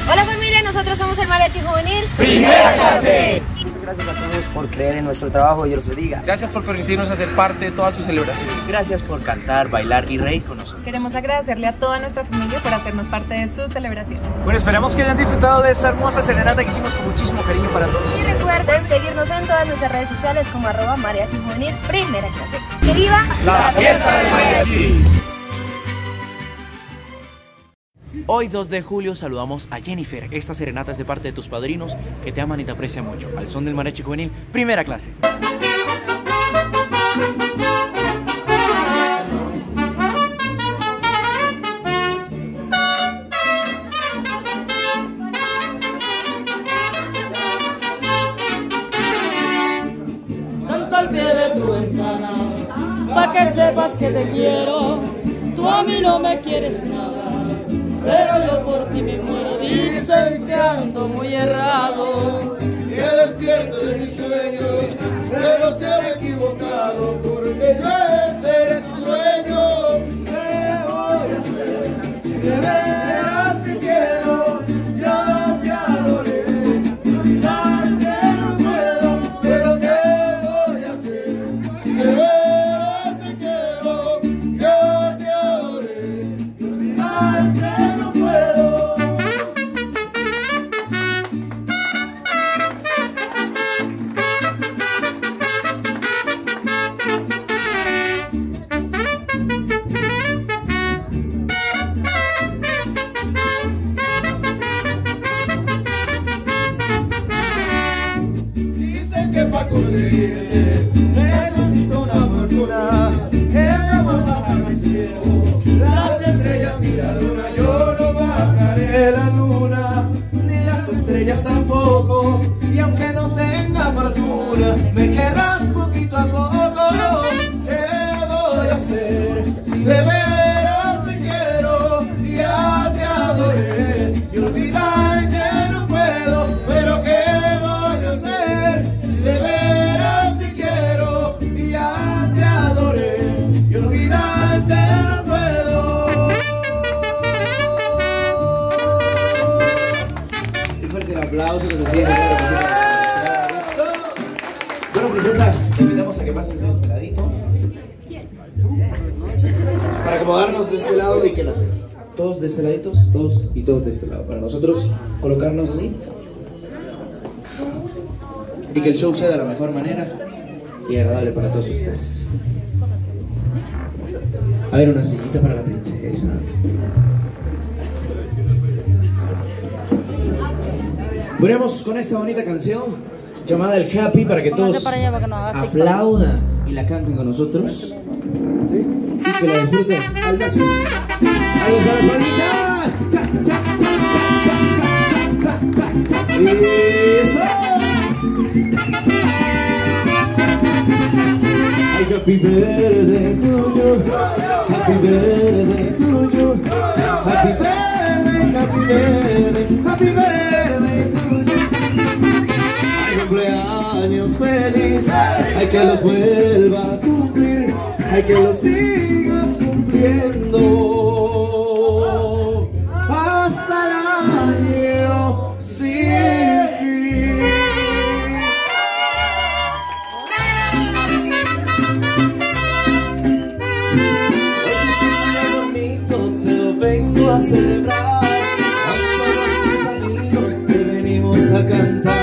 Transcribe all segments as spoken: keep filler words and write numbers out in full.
Hola familia, nosotros somos el Mariachi Juvenil Primera Clase. Muchas gracias a todos por creer en nuestro trabajo, Dios los bendiga. Gracias por permitirnos hacer parte de todas sus celebraciones. Gracias por cantar, bailar y reír con nosotros. Queremos agradecerle a toda nuestra familia por hacernos parte de sus celebraciones. Bueno, esperamos que hayan disfrutado de esta hermosa serenata que hicimos con muchísimo cariño para todos. Y recuerden seguirnos en todas nuestras redes sociales como arroba Mariachi Juvenil Primera Clase. ¡Que viva la fiesta del mariachi! Hoy dos de julio saludamos a Jennifer. Esta serenata es de parte de tus padrinos que te aman y te aprecian mucho. Al son del Mariachi Juvenil Primera Clase. Canto al pie de tu ventana, pa' que sepas que te quiero. Tú a mí no me quieres nada, pero yo por ti me muero. Dicen que ando muy errado, que despierto de mis sueños, pero se han equivocado, porque yo he de ser tu dueño. ¿Qué voy a hacer? Si de veras te quiero, ya te adoré. Olvidarte no puedo, pero ¿qué voy a hacer? Si de veras te quiero, ya te adoré. Olvidarte no puedo. Dicen que para conseguirte necesito una fortuna que debo bajar al cielo, las estrellas y la luna. Yo no bajaré la luna, ni las estrellas tampoco, y aunque no tenga fortuna, me querrás poquito a poco. ¿Qué voy a hacer si de veras te quiero? Ya te adoré y olvidarte no puedo, pero ¿qué voy a hacer si de veras te quiero? Ya te adoré y olvidarte no puedo. Un fuerte aplauso que se siente. Bueno, princesa, te invitamos a que pases de este ladito para acomodarnos de este lado y que la, todos de este ladito, todos y todos de este lado, para nosotros colocarnos así y que el show sea de la mejor manera y agradable para todos ustedes. A ver, una sillita para la princesa. Veremos con esta bonita canción llamada El Happy para que todos para allá para que no haga aplaudan y la canten con nosotros. ¿Sí? Y que la disfruten al máximo. ¡Ahí están las palmitas! ¡Cha, cha, cha, cha, cha, cha, cha, cha! ¡Eso! ¡Ay, happy birthday to you! ¡Happy birthday to you! ¡Happy birthday, happy birthday, happy birthday to you! ¡Ay, cumpleaños feliz! ¡Ay, que los vuelva a cumplir! ¡Ay, que los sigas cumpliendo! ¡Hasta el año sin fin! ¡Qué bonito te lo vengo a celebrar! A todos mis amigos te venimos a cantar.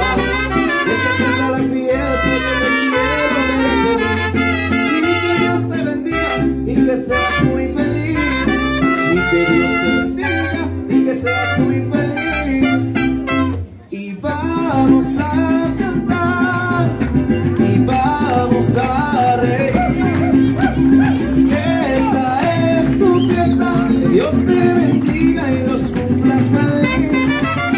Y que seas muy feliz, y que Dios te bendiga, y que seas muy feliz. Y vamos a cantar, y vamos a reír. Esta es tu fiesta, que Dios te bendiga y los cumplas feliz.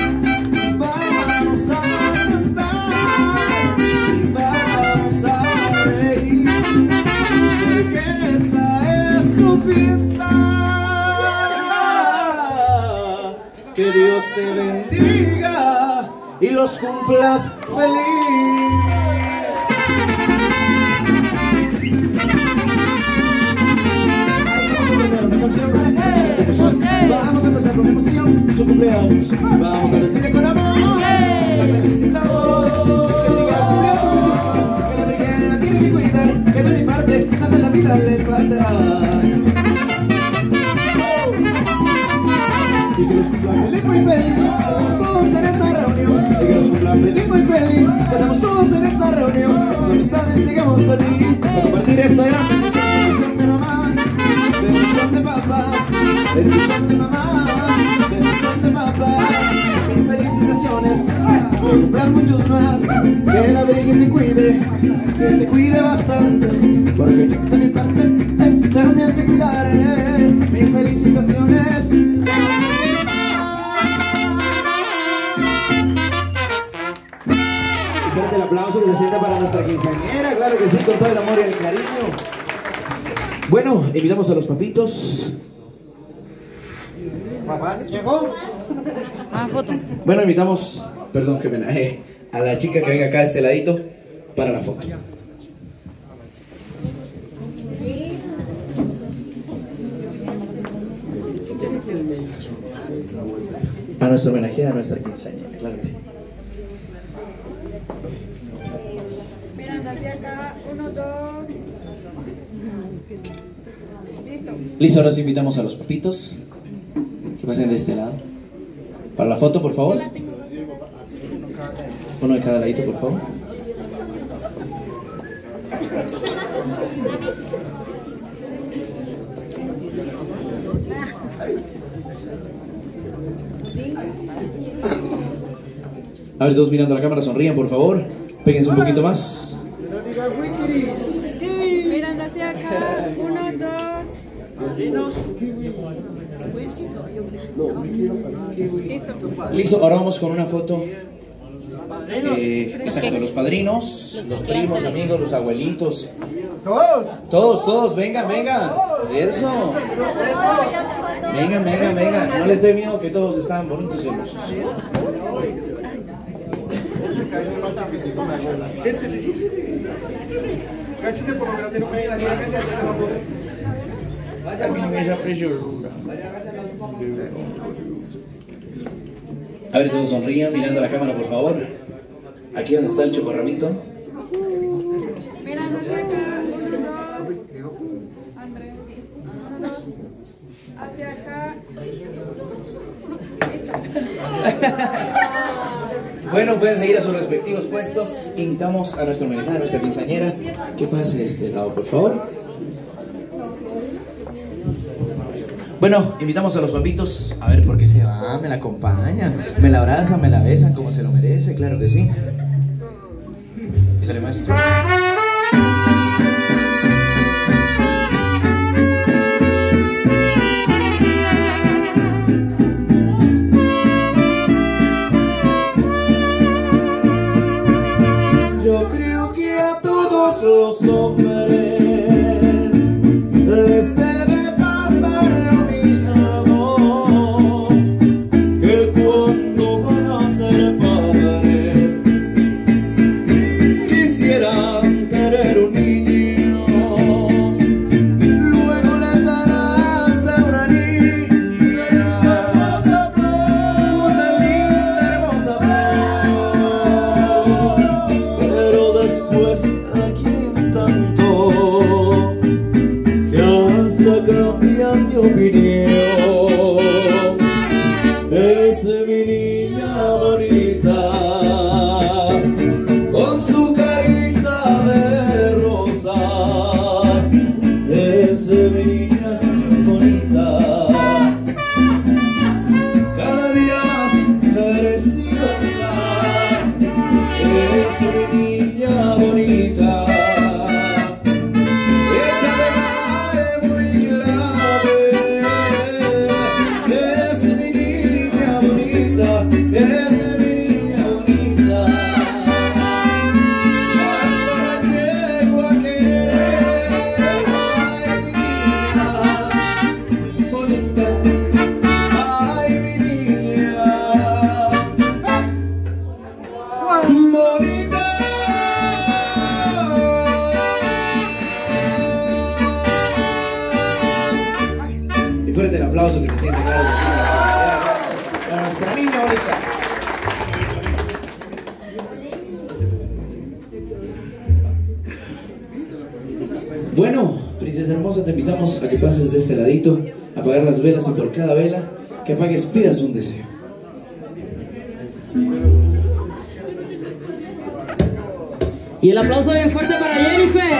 Vamos a cantar, y vamos a reír. Porque esta es tu fiesta, que Dios te bendiga y los cumplas feliz. Vamos a empezar. con emoción su cumpleaños. Vamos a decirle con amor, la felicitamos, que siga cumpliendo muchos más, que la virgen la tiene que cuidar, que de mi parte nada en la vida le faltará. Y que los cumpla feliz, muy feliz, que seamos todos en esta reunión. Y que los cumpla feliz, muy feliz, que seamos todos en esta reunión. Tus amistades llegamos a ti, a compartir esta gran bendición de mamá, bendición de papá, bendición de mamá, bendición de papá. Felicitaciones, que cumplas muchos más, que la Virgen te cuide, que te cuide bastante, porque yo de mi parte eh, también te cuidaré. Mis felicitaciones. Fuerte el aplauso que se sienta para nuestra quinceañera, claro que sí, con todo el amor y el cariño. Bueno, invitamos a los papitos. Papás, ¿llegó? Ah, foto. Bueno, invitamos, perdón que me enajé, a la chica que venga acá a este ladito para la foto. A nuestro homenaje a nuestra quinceañera, claro que sí. Mirando hacia acá, uno, dos. Listo. Listo, ahora sí invitamos a los papitos que pasen de este lado. Para la foto, por favor. Uno de cada ladito, por favor. A ver, todos mirando a la cámara, sonrían, por favor. Péguense un poquito más. Mirando hacia acá, uno, dos. Listo. Listo, ahora vamos con una foto. Eh, exacto, los padrinos, los primos, amigos, los abuelitos. Todos. Todos, todos, vengan, vengan. Eso. Vengan, vengan, vengan. No les dé miedo que todos están bonitos y hermosos. Siéntese, siéntese. Cáchese por lo grande, no me diga, que se hace la foto. Vaya con esa presión. A ver, todos sonrían mirando a la cámara, por favor. Aquí donde está el chocorramito. Mirando hacia acá, uno, dos. Andrés. Uno, dos. Hacia acá. Bueno, pueden seguir a sus respectivos puestos. Invitamos a nuestro homenaje, a nuestra quinceañera, que pase de este lado, por favor. Bueno, invitamos a los papitos. A ver por qué se va, me la acompaña, me la abraza, me la besan como se lo merece, claro que sí. Y sale maestro. Yo creo que a todos los hombres les debe pasar lo mismo, que cuando van a ser padres quisieran tener un niño, luego les dará una niña, una linda hermosa flor, pero después aquí tanto que hasta cambian de opinión. Es mi niña bonita con su carita de rosa. Es mi niña bonita, cada día más preciosa. Es mi niña bonita, hecha de mar muy clave. Es mi niña bonita, es mi Bueno, princesa hermosa, te invitamos a que pases de este ladito, a apagar las velas y por cada vela que apagues pidas un deseo. Y el aplauso bien fuerte para Jennifer.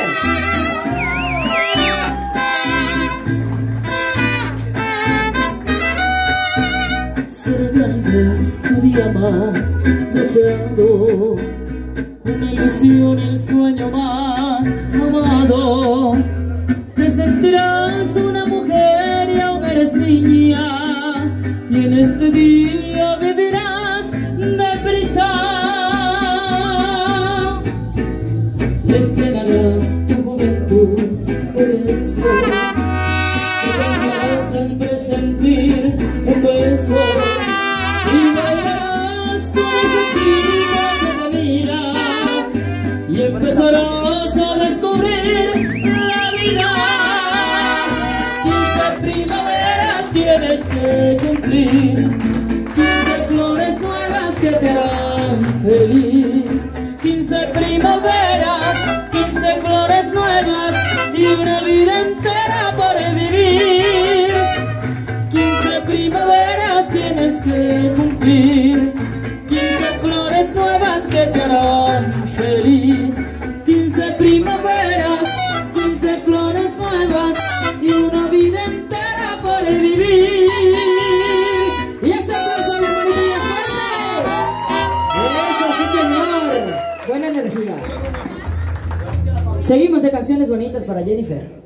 Será tal vez tu día más deseado, una ilusión, el sueño más amado. Te sentirás una mujer y aún eres niña, y en este día vivirás deprisa. Y estrenarás tu juventud, por eso te tendrás el presentir un beso, y bailarás con ese chico que te mira, y empezarás a descubrir la vida. Quince primaveras tienes que cumplir, quince flores nuevas que te harán feliz. Quince primaveras, quince flores nuevas y una vida entera por vivir. Quince primaveras tienes que cumplir, quince flores nuevas que te harán feliz. Quince primaveras, quince flores nuevas y una vida entera por vivir. Y ese aplauso de María fuerte. Eso sí, señor. Buena energía. Seguimos de canciones bonitas para Jennifer.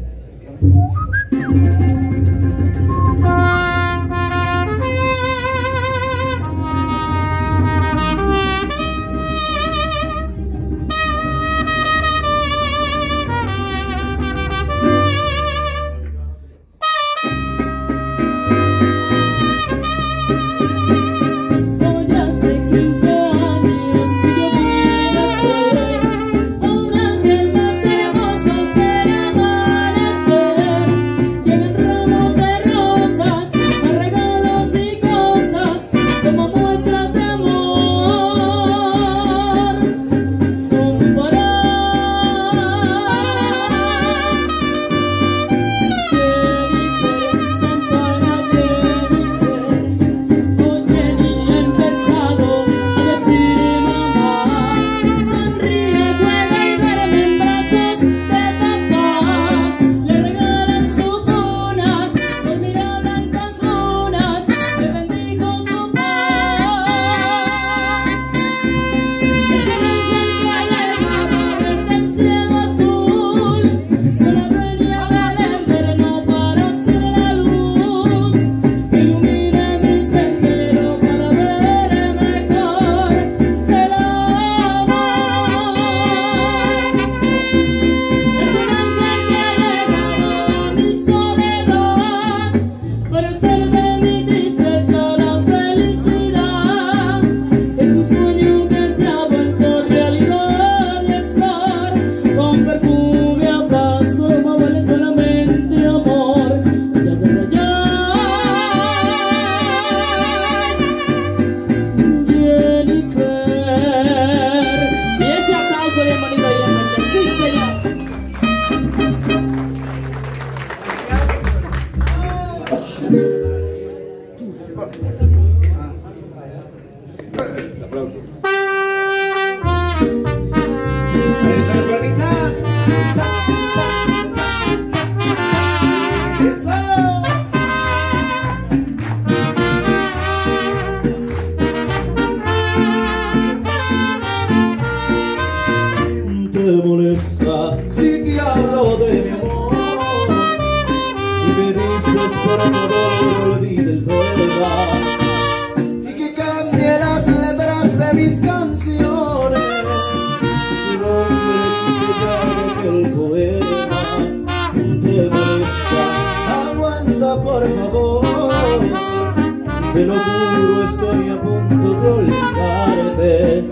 Te lo juro, estoy a punto de olvidarte.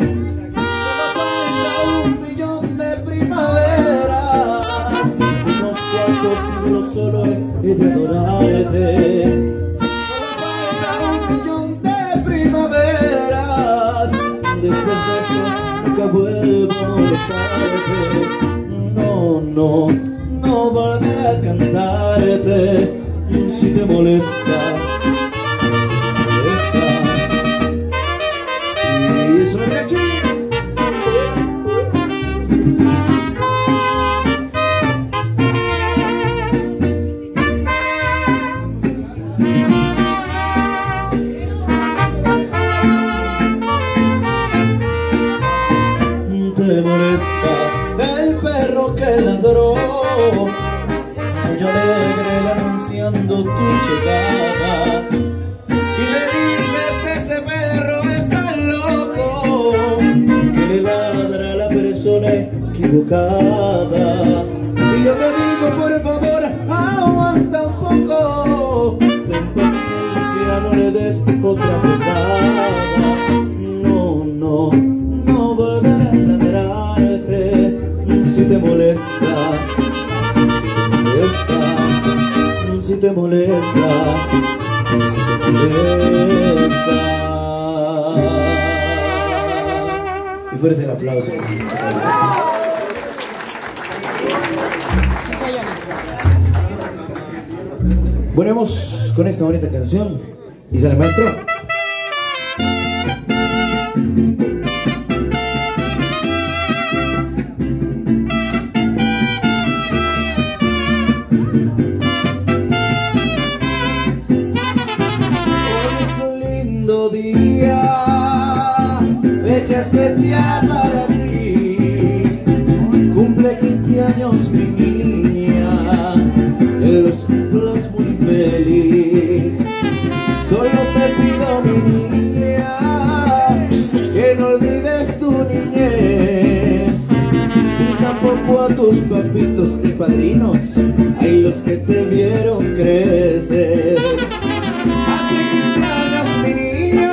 Solo falta un millón de primaveras, unos cuantos siglos solo he de adorarte. Solo falta un millón de primaveras, después de eso nunca vuelvo a besarte. No, no, quisiera cantarte si te molesta, si te molesta. Y eso es aquí. Te molesta el perro que ladró, muy alegre anunciando tu llegada, y le dices ese perro está loco, que ladra a la persona equivocada. Y yo te digo por favor, aguanta un poco, ten paciencia, no le des otra petada. No, no, no volveré a ladrarte si te molesta, si te molesta, si te molesta. Y fuerte el aplauso. Ponemos con esta bonita canción y sale maestro. Fecha especial para ti, cumple quince años mi niña, que los cumplas muy feliz. Solo te pido mi niña, que no olvides tu niñez, y tampoco a tus papitos y padrinos, hay los que te vieron crecer. Hace quince años mi niña,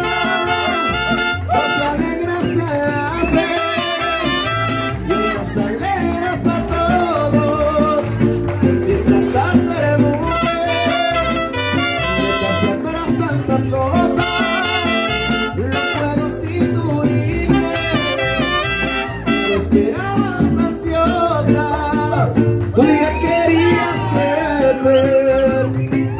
tú ya querías crecer.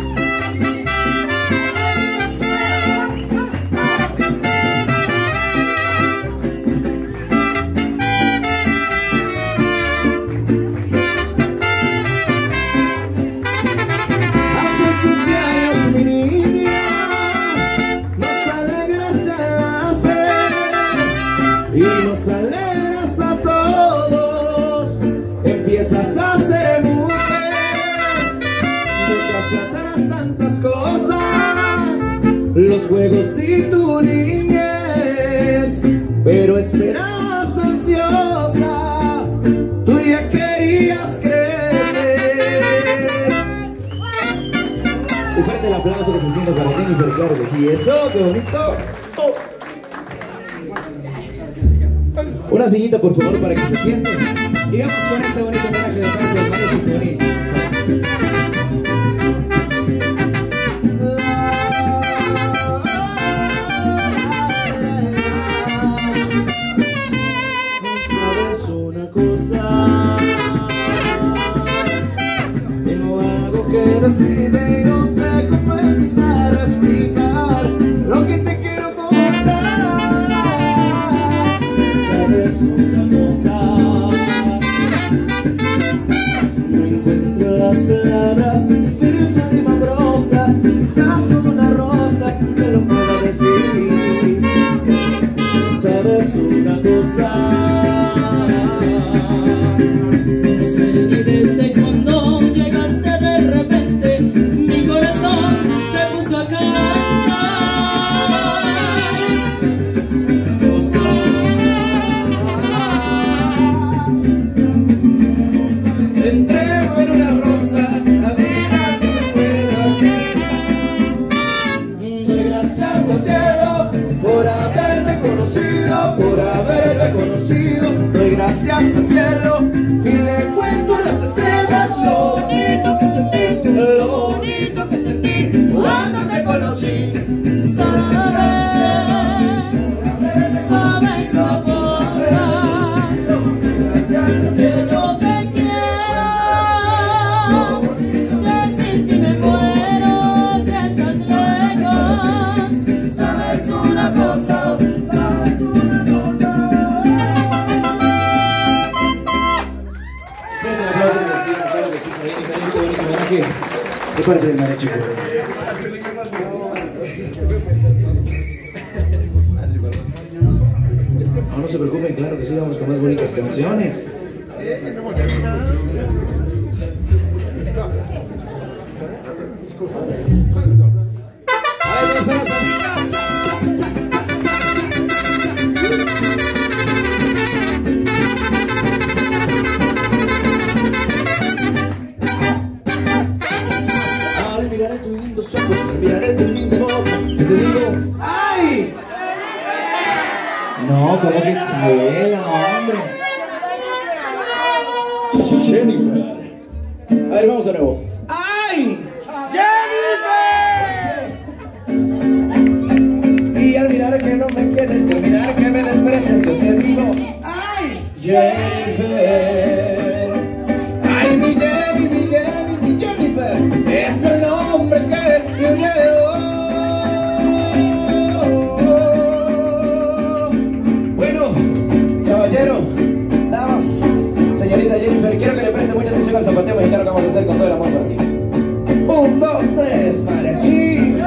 Hace quince años mi niña, nos alegras de hacer y nos alegras a todos. Empiezas a ser mujer, mientras te atarás tantas cosas, los juegos y tu niñez, pero esperabas ansiosa, tú ya querías crecer. Y fuerte el aplauso que se siente para Jennifer, claro que sí, eso, qué bonito. Oh. Una sillita por favor para que se sienten. Y vamos con este bonito homenaje de parte del Mariachi Juvenil. ¿Sabes una cosa? Tengo algo que decirte y no sé cómo empezar a explicar lo que te quiero contar. ¿Sabes una cosa? No encuentro las palabras, pero esa rima brosa, estás con una rosa, te lo puedo decir. ¿Sabes una cosa? No sé ni desde cuando llegaste de repente, mi corazón se puso a cantar. Te entrego en una rosa la vida que me puedas dar. Doy gracias al cielo por haberte conocido, por haberte conocido. Doy gracias al cielo y le cuento a las estrellas lo bonito que sentí, lo bonito que sentí cuando te conocí. Sabes, sabes una cosa, que yo te quiero una cosa. De parte del mariachi. No, no se preocupen, claro que sí, vamos con más bonitas canciones. Al mirar a tus lindos ojos, al mirar a tu linda boca, te digo, ¡ay! No, como que chuela, hombre. Jennifer. A ver, vamos de nuevo. ¡Ay! ¡Jennifer! Y al mirar que no me quieres, al mirar que me desprecias, yo te digo, ¡ay! Jennifer. ¡Ay, mi Jenny, mi Jenny, mi Jennifer! Es el nombre que yo llevo. Bueno, caballero, damas, señorita Jennifer, quiero que le preste mucha atención al zapateo mexicano que vamos a hacer con todo el amor para ti. Un, dos, tres, mariachi.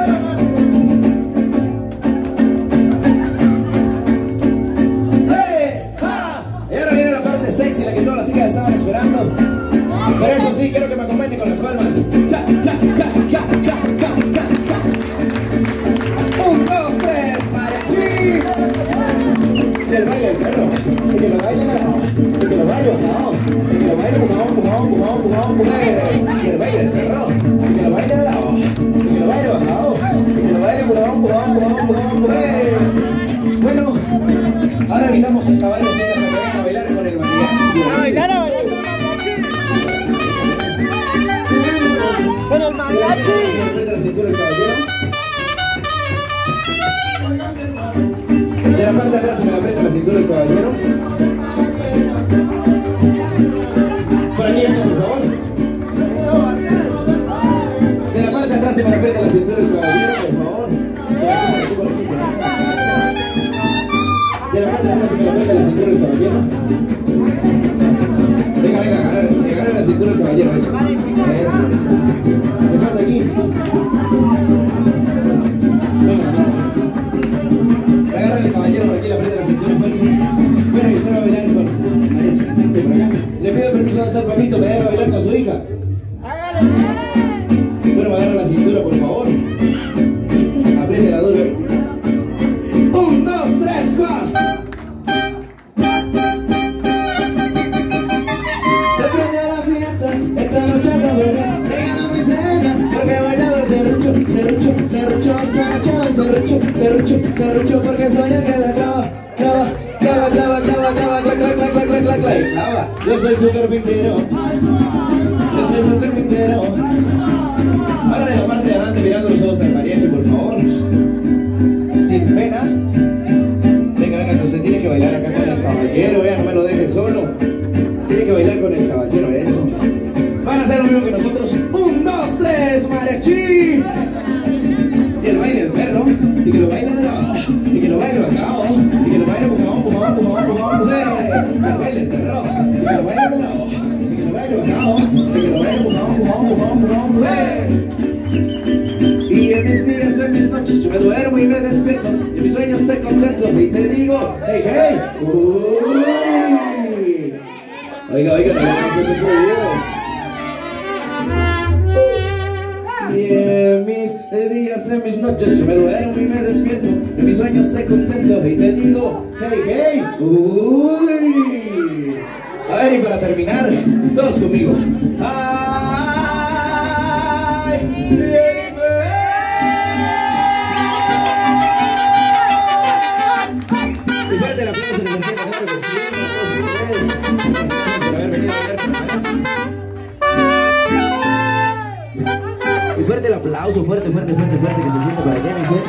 ¡Hey! ¡Ja! Y ahora viene la parte sexy, la que todas las chicas estaban esperando. Pero eso sí, quiero que me acompañe con las palmas. Cha, cha, cha, cha, cha, cha, cha, cha. Un, dos, tres, mariachi. Y el baile, el perro. Y que lo baile, y que lo baile, no. Y que lo baile, pujón, pujón, pujón, pujón, pujón. Y el baile, el perro. Y que lo baile de lado. Y que lo baile bajado. Y que lo baile, pujón, pujón, pujón, pujón, pujón. Bueno, ahora invitamos a chavales y chicas que vayan a bailar con el mariachi. A bailar, a bailar con el mariachi. Aprieta la cintura el caballero. De la parte de atrás se me la aprieta la cintura el caballero. Por aquí anda, por favor. De la parte de atrás se me la aprieta la cintura el caballero, por favor. Por aquí, por aquí, por aquí. De la parte de atrás se me la aprieta la cintura el caballero. Venga, venga, agarra, agarra la cintura el caballero, eso. Eso. Me falta aquí. Venga, venga. Agarra el caballero por aquí, le aprieta la cintura fuerte. Bueno, y usted va a bailar con mariachi, vente por acá. Le pido permiso a estar papito, me debe bailar con su hija. Bueno, me agarra la cintura, por favor. Apriete la dura. Un, dos, tres, cuatro. Se prende la fiesta, esta noche no verá. Regalo mi cena, porque he bailado el serrucho, serrucho, serrucho, serrucho, serrucho, serrucho, serrucho, porque soy el que la clava, clava, clava, clava, clava, clava, clava, clava, clava, clava, clava, clava, clava. Yo soy su carpintero, yo soy su carpintero. Ahora de la parte de adelante mirando los ojos al mariachi, por favor. Sin pena. Venga, venga, que usted tiene que bailar acá con el caballero, vea, no me lo deje solo. Tiene que bailar con el caballero, eso. Van a hacer lo mismo que nosotros. Un, dos, tres, mariachi. Y el baile del perro. Y que lo baile de lado. Y que lo baile bacao. Y que lo baile pujón, pujón, pujón, pujón, pujón. El baile del perro. Y que lo baile de lado. Y que lo baile bacao. Y que lo baile pujón, pujón, pujón, pujón, pujón. Y en mis días, en mis noches, yo me duermo y me despierto. Y en mis sueños te contento y te digo, hey, hey. Uy. Oiga, oiga, no me ese video. Y en mis días, en mis noches, yo me duermo y me despierto. En mis sueños te contento y te digo, hey, hey, uy. A ver, y para terminar, todos conmigo. Ay, Jennifer. Y fuerte el aplauso en el asiento, claro que sí, a todos ustedes por haber venido a bailar con mariachi. Y fuerte el aplauso, fuerte, fuerte, fuerte, fuerte, que se sienta para Jennifer.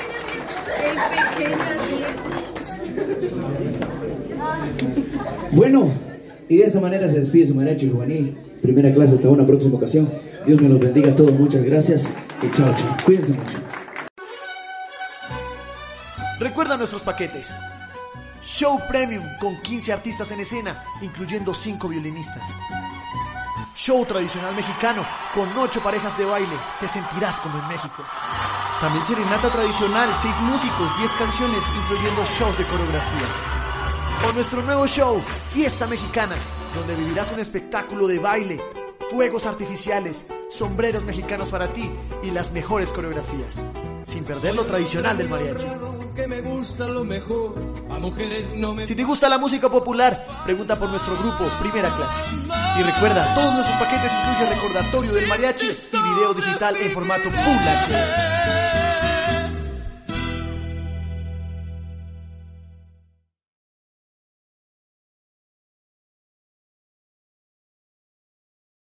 Bueno, y de esa manera se despide su mariachi juvenil. Primera clase, hasta una próxima ocasión. Dios me los bendiga a todos, muchas gracias y chao, chao. Cuídense mucho. Recuerda nuestros paquetes. Show Premium con quince artistas en escena, incluyendo cinco violinistas. Show tradicional mexicano con ocho parejas de baile, te sentirás como en México. También serenata tradicional, seis músicos, diez canciones, incluyendo shows de coreografías. O nuestro nuevo show, Fiesta Mexicana, donde vivirás un espectáculo de baile, fuegos artificiales, sombreros mexicanos para ti y las mejores coreografías, sin perder lo tradicional del mariachi. Que me gusta lo mejor, a mujeres no me... Si te gusta la música popular, pregunta por nuestro grupo Primera Clase. Y recuerda, todos nuestros paquetes incluyen recordatorio del mariachi y video digital en formato Full H D.